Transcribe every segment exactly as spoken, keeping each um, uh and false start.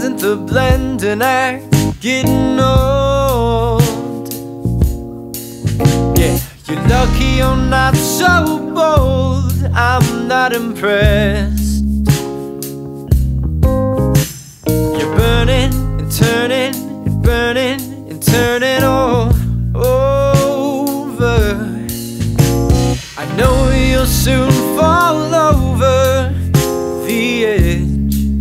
Isn't the blending act getting old? Yeah, you're lucky you're not so bold. I'm not impressed. You're burning and turning and burning and turning all over. I know you'll soon fall over the edge.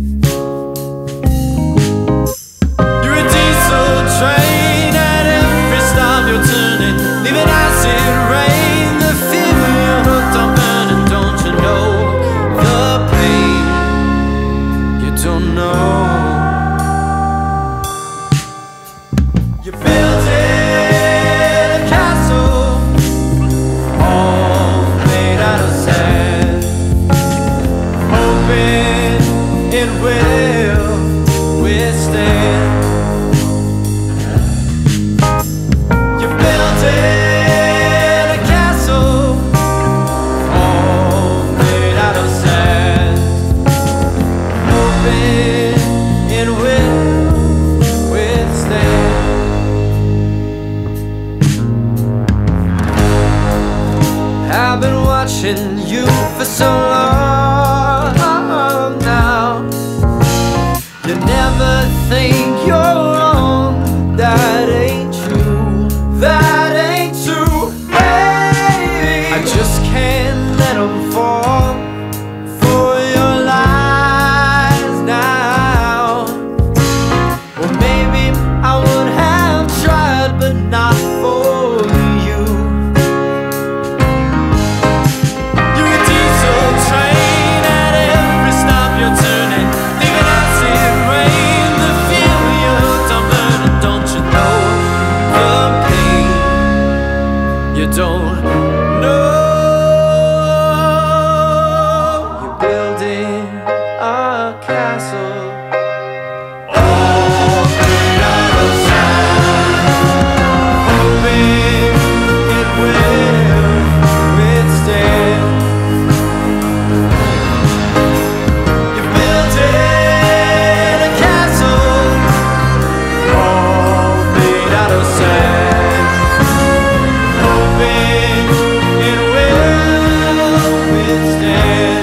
You're a diesel train, at every stop you're turning, leaving acid rain. The fear you're hooked on burning, don't you know the pain? You don't know. You built it, a castle, all made out of sand, hoping it will withstand. You built it, a castle, all made out of sand, hoping it will withstand. I've been watching you for so long now. You never think you're wrong. That ain't true. That ain't true. Hey, I just can't let them fall for your lies now. Well, maybe I would have tried, but not for you. You're a diesel train, at every stop you're turning, leaving acid rain. The feel you're hooked on burning, don't you know the pain? You don't know. You're building a castle, all made out of sand, hoping it will withstand. You built it, a castle, all made out of sand, hoping it will withstand.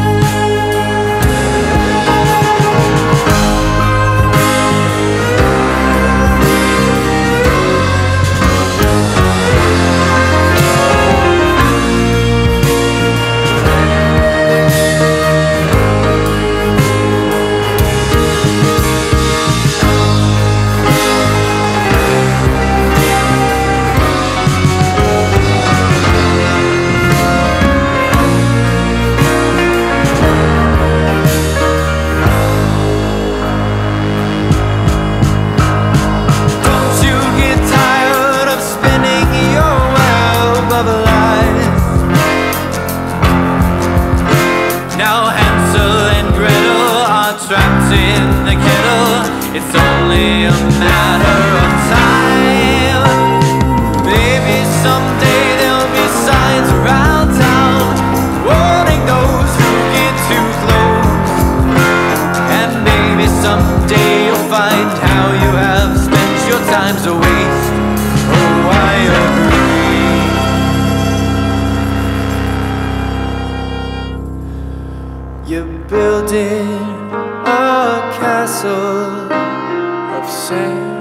Don't you get tired of spinning your web of lies? Now Hansel and Gretel are trapped in the kettle. It's only a matter of time. Maybe someday there'll be signs around town warning those who get too close. And maybe someday you'll find how you have spent your time's a waste. Oh, I agree. You're building a castle of sand.